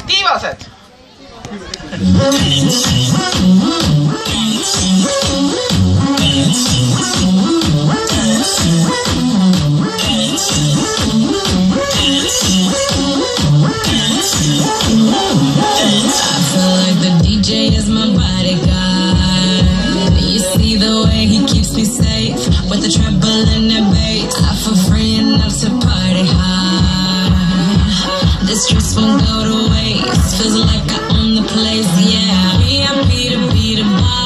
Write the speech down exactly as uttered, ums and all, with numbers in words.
tiivased. Is my bodyguard. You see the way he keeps me safe with the treble and the bass. I feel free enough to party hard. This stress won't go to waste. Feels like I own the place, yeah. V I P to be the boss.